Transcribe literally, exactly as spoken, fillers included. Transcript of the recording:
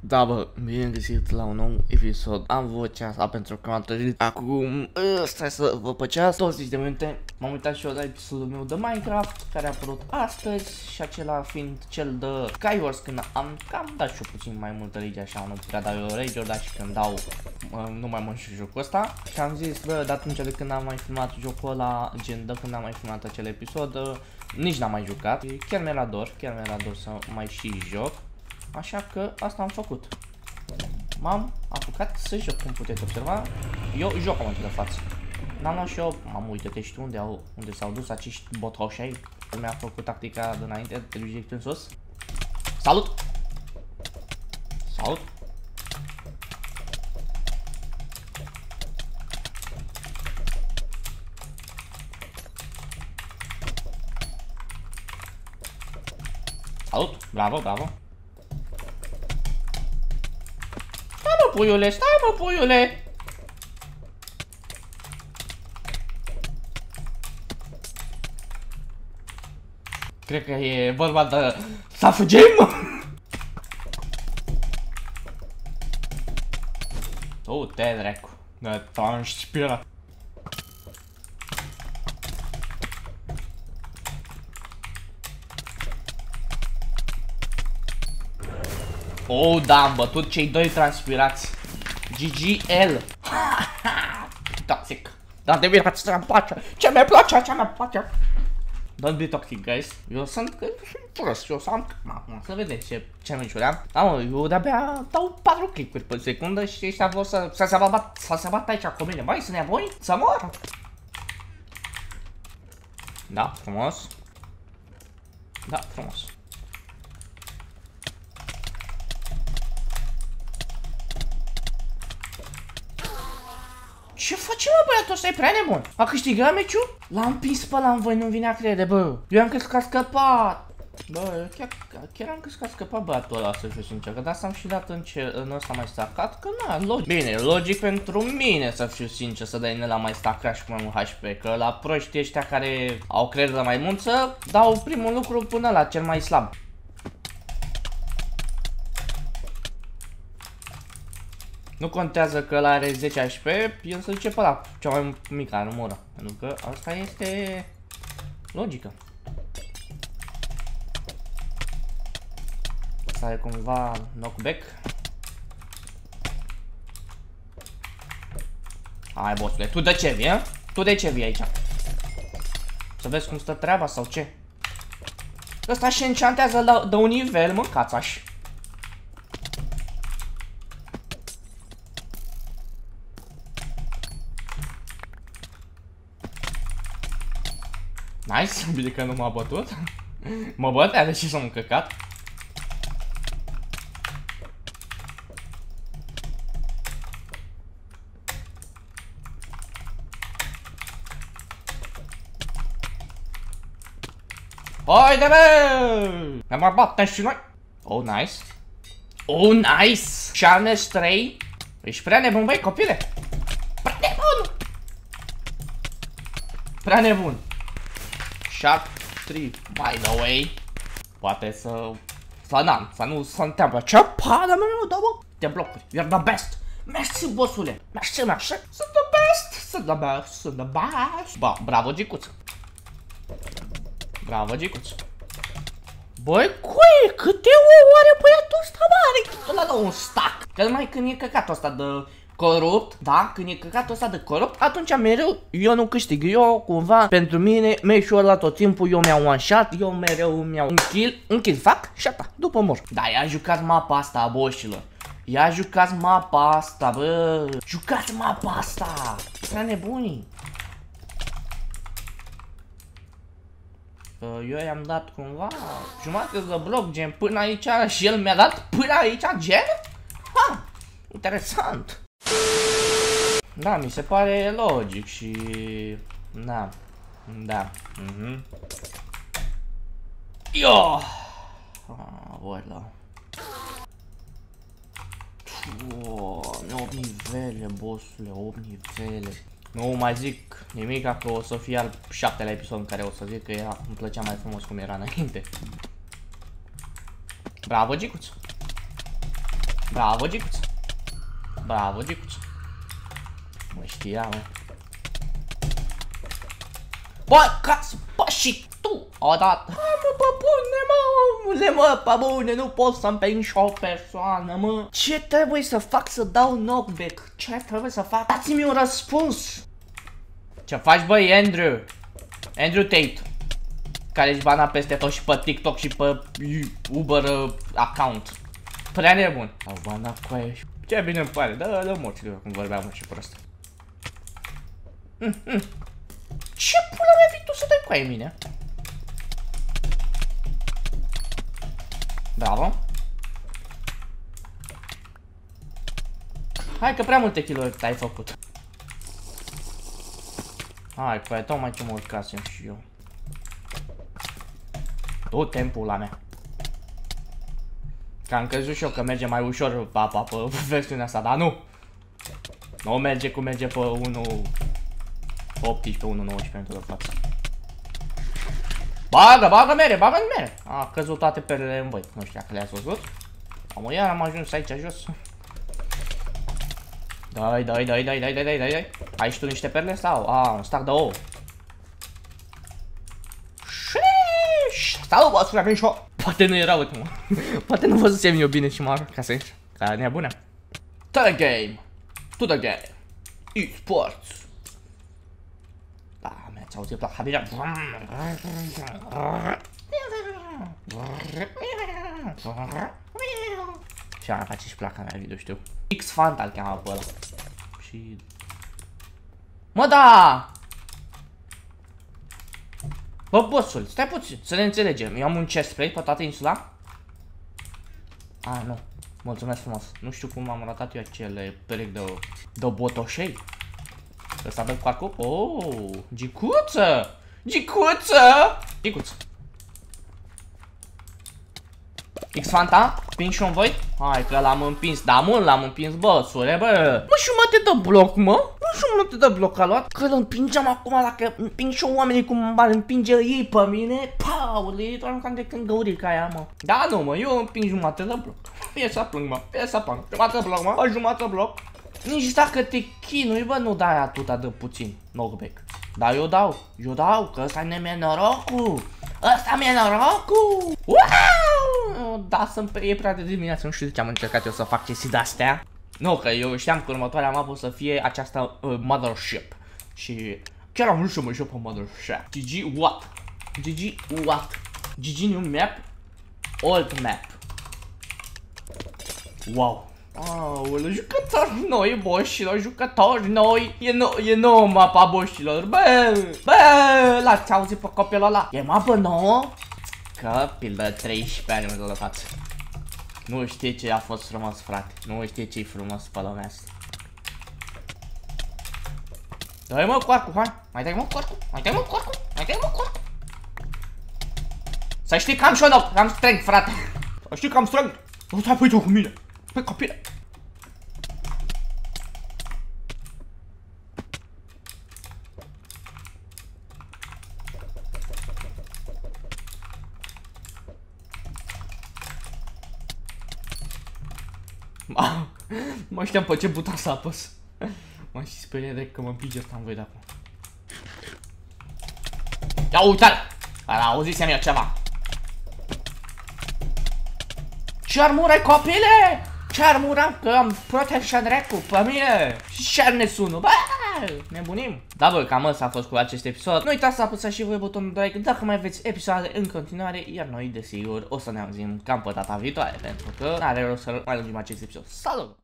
Da, bă, bine găsit la un nou episod. Am vocea asta pentru că m-am trezit acum. Stai să vă pe ceas, douăzeci de minute. M-am uitat și eu la episodul meu de Minecraft, care a apărut astăzi. Și acela fiind cel de Skywars, când am cam dat și eu puțin mai multă rage, așa, nu prea dau eu rage-uri, dar și când dau, nu mai mă și jocul ăsta. Și am zis, bă, de atunci de când am mai filmat jocul ăla, gen de când am mai filmat acel episod, nici n-am mai jucat. Chiar mi-era dor, chiar mi-era dor să mai și joc. Așa că asta am făcut. M-am apucat să joc, cum puteți observa. Eu joc în momentul de față. N-am luat și eu, m-am uitat, știu unde au, unde s-au dus acești botoșei. Mi-a făcut tactica de înainte, de reject în sus. Salut! Salut! Salut! Bravo, bravo! Stai mă, puiule, stai mă, puiule! Cred că e vorba de... să fugim! Tu te dracu, de transpira. Oh, da, am bătut cei doi transpirați. G G L. Toxic. Da, de bine, să-mi place. Ce mi place, ce mi place. Don't be toxic, guys. Eu sunt prost, eu sunt... Să vedeți ce, ce meciuri am. Da, mă, eu de-abia dau patru click-uri pe secundă și ăștia vor să, să, se bat, să se bat aici cu mine. Băi, sunt nebuni? Să mor? Da, frumos. Da, frumos. Ce face, mă, băiatul ăsta? E prea nebun. A câștigat meciul? L-am împins pe ăla în voi, nu vine a crede, bă. Eu am crezut că a scăpat. Bă, chiar, chiar am crezut că a scăpat băiatul ăla, să fiu sincer. Că de asta am și dat în, ce, în ăsta mai stacat, că na, logic. Bine, logic pentru mine, să fiu sincer, să dai în ăla mai stacat și cu mai mult H P. Că la proștii ăștia care au credere mai mulță, dau primul lucru până la cel mai slab. Nu contează că ăla are zece H P, el se duce pe ăla, cea mai mică armură. Pentru că asta este logică. Asta are cumva knockback. Hai, bossule, tu de ce vii, a? Tu de ce vii aici? Să vezi cum stă treaba sau ce? Ăsta și enchantează de un nivel, mă, cațaș. Nice, bine că nu m-a bătut. Mă bătea, deși s-am încăcat. Haide, bă! Ne mai batem și noi. Oh, nice. Oh, nice! Charles trei. Ești prea nebun, băi, copile. Prea nebun! Prea nebun. Shark trei, by the way. Poate să... Să n-am, să nu se întâmplă. Ce pana mea, da, bă? Te blocuri, you're the best. Mersi, bossule. Mersi, mersi. Sunt the best. Sunt the best. Sunt the best. Ba, bravo, Gicuț. Bravo, Gicuț. Băi, cuie, câte ouă are băiatul ăsta, mare? Ăla la un stack. Că numai când e căcatul ăsta de... corupt, da? Când e căcatul ăsta de corupt, atunci mereu eu nu câștig. Eu, cumva, pentru mine, meciul ăla tot timpul, eu mi-au one shot, eu mereu mi-au un kill, un kill fac și ata, după mor. Da, ia jucați mapa asta, boșilor. Ia jucați mapa asta, bă. Jucați mapa asta. Prea nebunii. Eu i-am dat cumva jumătate de bloc, gen, până aici și el mi-a dat până aici, gen? Ha, interesant. Da, mi se pare logic și... Da. Da. Mhm. Yo! Ah, voilà. opt nivele, bossule, opt nivele. Nu mai zic nimic, că o să fie al șaptelea episod în care o să zic că era, îmi plăcea mai frumos cum era înainte. Bravo, Gicuț! Bravo, Gicuț. Bravo, Gicuț. Mă știa, mă. Bă, ca să... Bă, și tu, odată. Hai, mă, pe bune, mă, omule, mă, pe bune, nu pot să împing și o persoană, mă. Ce trebuie să fac să dau knockback? Ce trebuie să fac? Dați-mi un răspuns. Ce faci, băi, Andrew? Andrew Tate. Care își bana peste tot și pe TikTok și pe Uber uh, account. Prea nebun. Au bana cu aia și... Ce bine îmi pare, dă-dă morțile cum vorbeam și prost. Mm, mm. Ce pula mea vii tu să dai cu aia mine? Bravo. Hai că prea multe kill-uri ai făcut. Hai cu aia, tocmai ce mă urcasem și eu. Du timpul la mea. Că am crezut și eu că merge mai ușor papa pe versiunea asta, dar nu. Nu merge cum merge pe unu optsprezece, unu nouăsprezece de față. Bagă, bagă mere, bagă mere. A căzut toate perlele în voi. Nu știu dacă le-ați văzut. Am iar am ajuns aici jos. Dai, dai, dai, dai, dai, dai, dai, dai. Ai și tu niște perle sau? A, un stack de ouă. Sau, bă, să avem și o... Poate nu era, uite, mă. Poate nu văzusem eu bine și mă ca să ieși. Ca nebună. To the game. To the game. E-sports. Da, mi-ați auzit la Habira. Și am face și placa mea video, știu. X-Fanta îl cheamă pe ăla. Și... Mă, da! Bă, bossul, stai puțin, să ne înțelegem. Eu am un chest spray pe toată insula? A, nu. Mulțumesc frumos. Nu știu cum am ratat eu acele perechi de, de botoșei. Ăsta dă coarcul? Oh, gicuță! Gicuță! Gicuță. X-Fanta? Pin și un voi? Hai că l-am împins, da mult l-am împins, bă, sure, bă. Mă, jumătate de bloc, mă? Nu jumătate de bloc a luat? Că îl împingeam acum, dacă împing și oamenii cum m-ar împinge ei pe mine, paule, doar cam de când găurica aia, mă. Da, nu, mă, eu împing jumătate de bloc. Fie să plâng, mă, fie să plâng. Jumătate de bloc, mă, jumătate de bloc. Nici dacă te chinui, bă, nu dai atâta de puțin knockback. Dar eu dau, eu dau, că ăsta mi-e norocul. Ăsta mi-e norocul. Wow! Da, sunt e prea de dimineață, nu știu de ce am încercat eu să fac chestii de-astea. Nu, că eu știam că următoarea mapă o să fie această uh, Mothership. Și chiar am vrut să mă joc pe Mothership. G G what? G G what? G G new map? Old map. Wow. Aoleu, jucători noi, boșilor, jucători noi. E, no e nouă mapa, boșilor. Bă, bă, l-ați auzit pe copilul ăla? E mapă nouă? Copil de treisprezece ani de față. Nu știe ce a fost frumos, frate. Nu știe ce-i frumos pe lumea asta. Dă-i mă cu arcul, hai. Mai dai mă cu arcul, mai dai mă cu arcul, mai dai mă cu arcul. Să știi că am și eu, am strength, frate. Să știi că am strength. Nu stai pe cu mine. Pe copile. Mă știam pe ce buton să apăs. Mă și sperie de că mă împinge ăsta în voi de acum. Ia uite-l! Auzisem eu ceva. Ce armură ai, copile? Ce armură? Că am protection recu pe mine. Și ce ne sună? Bă, nebunim. Da, bă, cam ăsta a fost cu acest episod. Nu uitați să apăsați și voi butonul de like dacă mai aveți episoade în continuare. Iar noi, desigur, o să ne auzim cam pe data viitoare. Pentru că n-are rost să mai lungim acest episod. Salut!